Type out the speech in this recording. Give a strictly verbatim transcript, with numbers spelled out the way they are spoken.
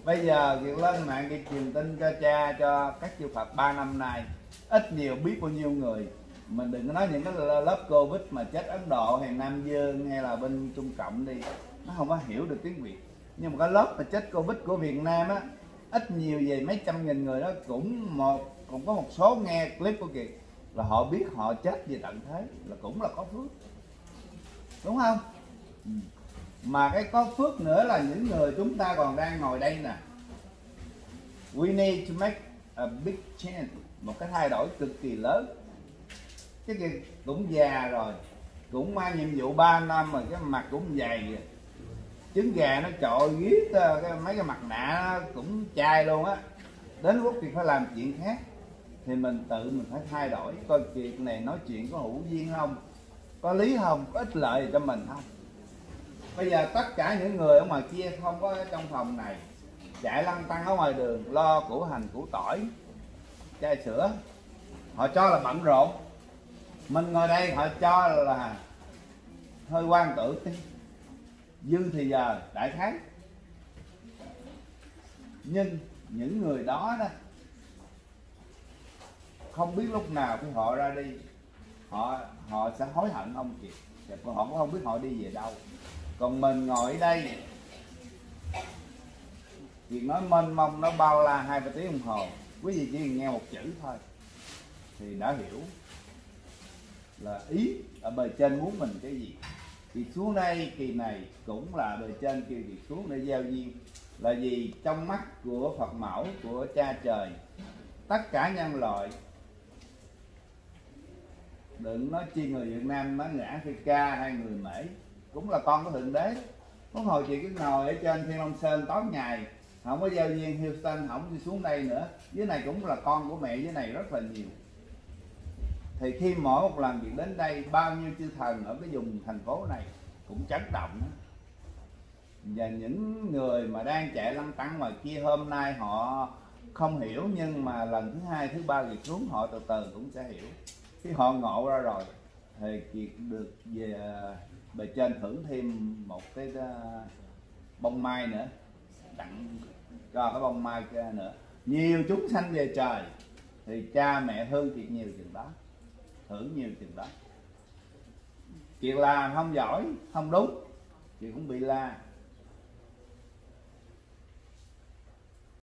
Bây giờ Kiệt lên mạng Kiệt truyền tin cho cha, cho các chư Phật ba năm nay, ít nhiều biết bao nhiêu người. Mình đừng có nói những cái lớp Covid mà chết Ấn Độ hay Nam Dương hay là bên Trung Cộng đi, nó không có hiểu được tiếng Việt. Nhưng mà cái lớp mà chết Covid của Việt Nam á, ít nhiều về mấy trăm nghìn người đó cũng một cũng có một số nghe clip của Kiệt là họ biết họ chết về tận thế, là cũng là có phước, đúng không? Ừ. Mà cái có phước nữa là những người chúng ta còn đang ngồi đây nè. We need to make a big change, một cái thay đổi cực kỳ lớn. Cái kia cũng già rồi, cũng mang nhiệm vụ ba năm rồi, cái mặt cũng dày rồi. Trứng gà nó trội ghít, cái mấy cái mặt nạ nó cũng chai luôn á. Đến lúc thì phải làm chuyện khác thì mình tự mình phải thay đổi, coi chuyện này nói chuyện có hữu duyên không, có lý không, có ích lợi gì cho mình không. Bây giờ tất cả những người ở ngoài kia không có ở trong phòng này, chạy lăn tăng ở ngoài đường lo củ hành củ tỏi chai sữa, họ cho là bận rộn. Mình ngồi đây họ cho là hơi quan tử tí, dư thì giờ đại khái. Nhưng những người đó đó không biết lúc nào khi họ ra đi, họ họ sẽ hối hận ông Kiệt, họ cũng không biết họ đi về đâu. Còn mình ngồi ở đây, Kiệt nói mênh mông, nó bao la hai ba tiếng đồng hồ, quý vị chỉ nghe một chữ thôi thì đã hiểu là ý ở bề trên muốn mình cái gì. Thì xuống đây kỳ này cũng là bề trên kêu Kiệt xuống để giao duyên, là vì trong mắt của Phật mẫu, của cha trời, tất cả nhân loại, đừng nói chi người Việt Nam, nói người Africa hay người Mễ, cũng là con của Thượng Đế. Có hồi chị cứ ngồi ở trên Thiên Long Sơn tối ngày, không có giao duyên Houston, không đi xuống đây nữa, dưới này cũng là con của mẹ dưới này rất là nhiều. Thì khi mỗi một lần Kiệt đến đây, bao nhiêu chư thần ở cái vùng thành phố này cũng chấn động. Và những người mà đang chạy lăn tăn ngoài kia hôm nay họ không hiểu, nhưng mà lần thứ hai, thứ ba Kiệt xuống họ từ từ cũng sẽ hiểu. Khi họ ngộ ra rồi thì Kiệt được về bề trên thưởng thêm một cái bông mai nữa, tặng cho cái bông mai kia nữa. Nhiều chúng sanh về trời thì cha mẹ thương Kiệt nhiều chừng đó, thưởng nhiều chừng đó. Kiệt làm không giỏi, không đúng, Kiệt cũng bị la.